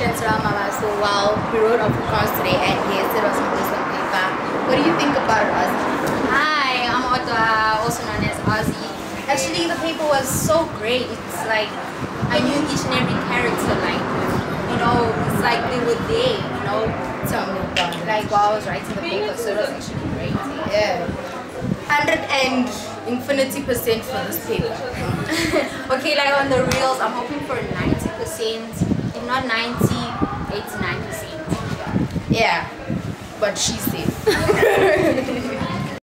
Congratulations, Ramama. So well, we wrote Afrikaans today, and yes, it was on this paper. What do you think about it, Ozzy? Hi, I'm Otto, also known as Ozzy. Actually, the paper was so great. It's like I knew each and every character, like, you know, it's like they were there, you know. Tell me about it. Like while I was writing the paper, so it was actually great. Yeah. 150% for this paper. Okay, like on the reels, I'm hoping for 90%, if not 90, 89%. Yeah, but she's safe.